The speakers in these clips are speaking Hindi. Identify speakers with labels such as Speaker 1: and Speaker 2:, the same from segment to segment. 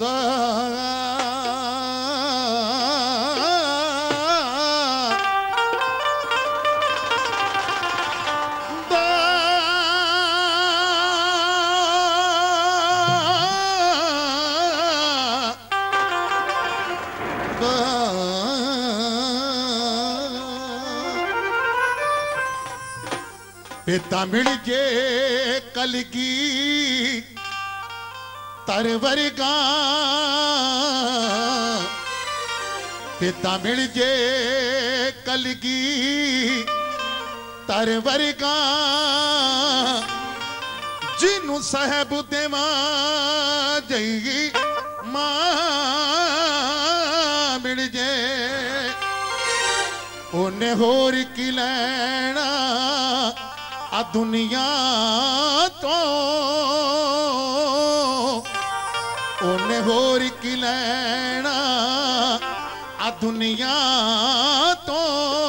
Speaker 1: पिता मिल जे कलगी तरवरगा पिता मिल जे कलगी तरवरगा जिन्नू साहब देवा जई मां मिल जे उन्हें होर की लैना आ दुनिया तो उन्हें होर की लैना आ दुनिया तो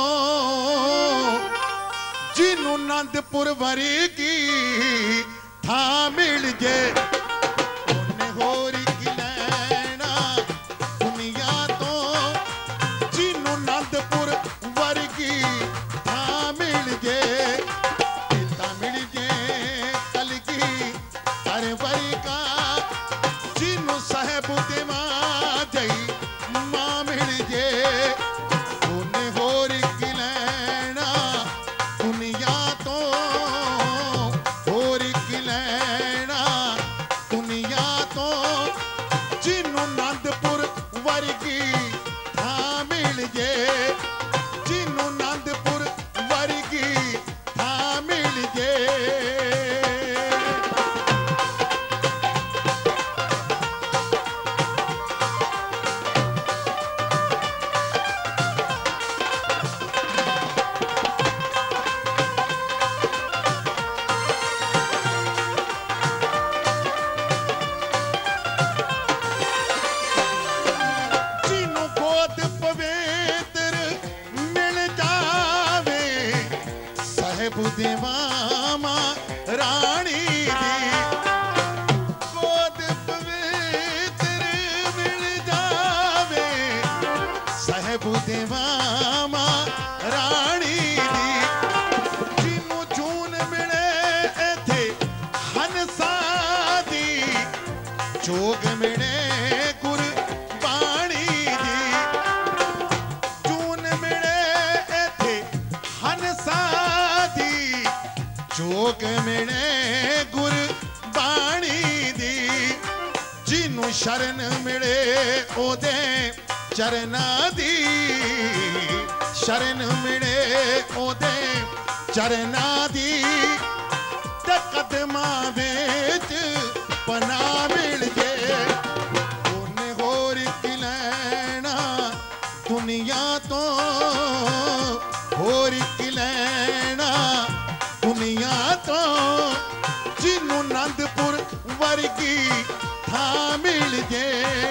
Speaker 1: जिन्नू आनंदपुर वर्गी था मिल जे उन्हें होर की लैना दुनिया तो जिन्नू आनंदपुर वर्गी था मिल जे जोग मिले गुरबाणी दी जून मिले थे हंसा दी जोग मिले गुरबाणी दी जिन्नू शरण मिले ओदे चरना दी शरण मिले ओदे चरना दी ते कदमा विच पना मिल जे उन्हें होर की लैना दुनिया तो होर की लैना दुनिया तो जिन्नू आनंदपुर वर्गी था मिल जे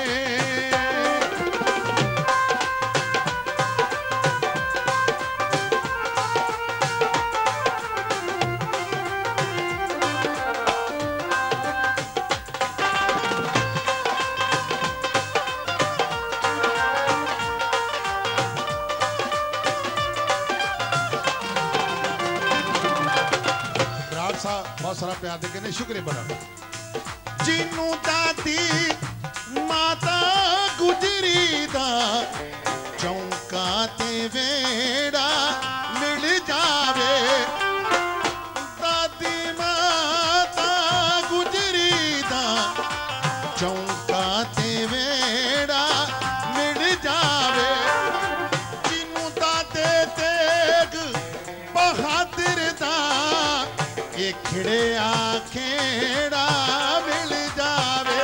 Speaker 1: बहुत सारा प्यार देके ने शुक्रिया बड़ा जिन्नू दादी माता गुजरी दा चौंका ते वेड़ा मिल जावे दादी माता गुजरी दा चौंका ते वेड़ा मिल जावे जिन्नू दादे तेग बहादुर दा खिड़े आखेड़ा मिल जावे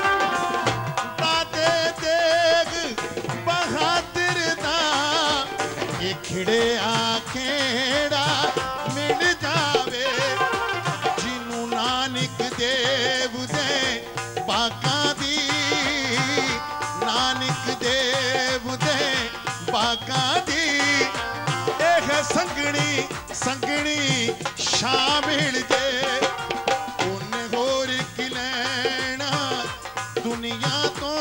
Speaker 1: दादे तेग बहादुर दा ये खिड़े आखेड़ा मिल जावे जिन्नू नानक देव दे बाका दी नानक देव दे बाका दी संगनी संगनी शामिल जे उन्हें होर की लैना दुनिया तो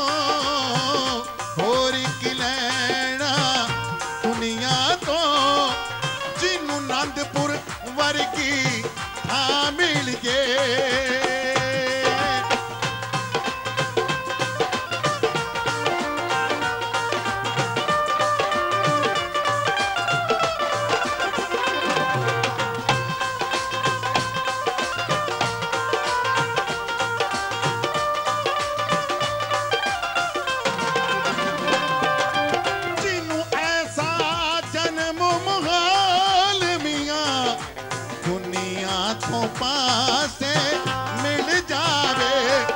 Speaker 1: वर्गी थां मिल जे। पासे मिल जावे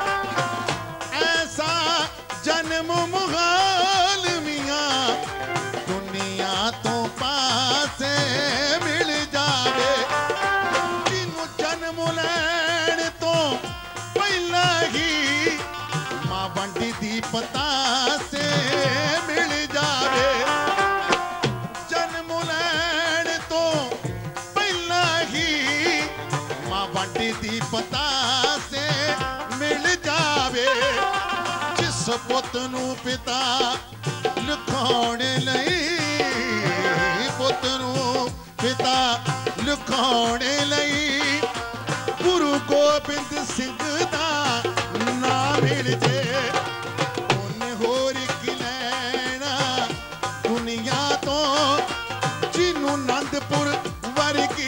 Speaker 1: ऐसा जन्म मुहाल मियां दुनिया तो पासे मिल जावे। जिन्हों जन्म लैण तो पहला ही मां वंडी दी पता से मिल जावे। जन्म लैण तो पहला ही वंडी दी पता से मिल जावे। जिस पुत नू पिता लिखाने लई पुत नू पिता लिखाने लई गुरु गोबिंद सिंह दा नाम मिल जे। उन्हें होर की लैना दुनिया तो जिन्नू आनंदपुर वर्गी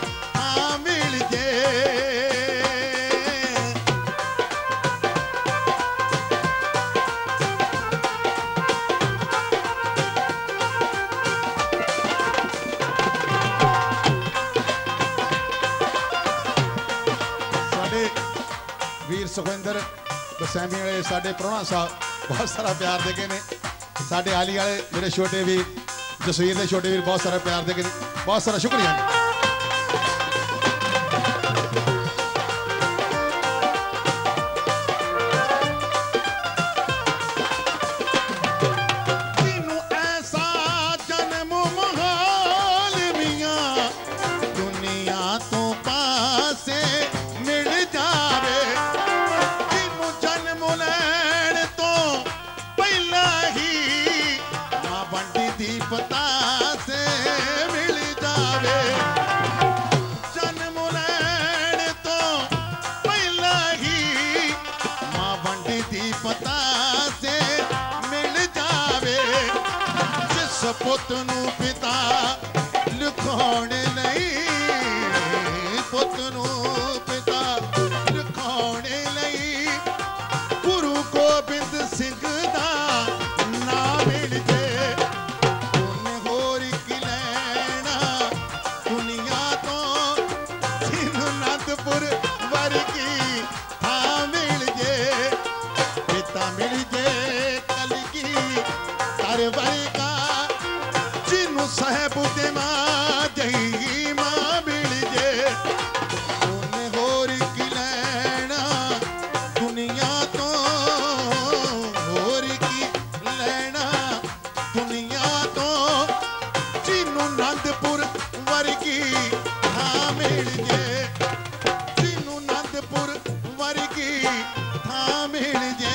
Speaker 1: वीर सुखविंदर बसैमी वाले साडे प्रोहणा साहब बहुत सारा प्यार दे गए ने। साडे आली वाले मेरे छोटे वीर जसवीर के छोटे वीर बहुत सारा प्यार दे गए। बहुत सारा शुक्रिया। पता से मिल जावे। जन्म लैण तो पहला ही मां वंडी दी पता से मिल जावे। जिस पुत नू पिता लिखाने लई पुत नू पिता लिखाने लई गुरु गोबिंद सिंह दा नाम मिल जे। वर्गी थां मिल जे पिता मिल जे कलगी कर वर्गा जिन्नू साहब दे मां जही मां मिल जे। उन्हें होर की लैना दुनिया तो होर की लैना दुनिया तो जिन्नू आनंदपुर वर्गी थां मिल जे। वर्गी थां मिल जे।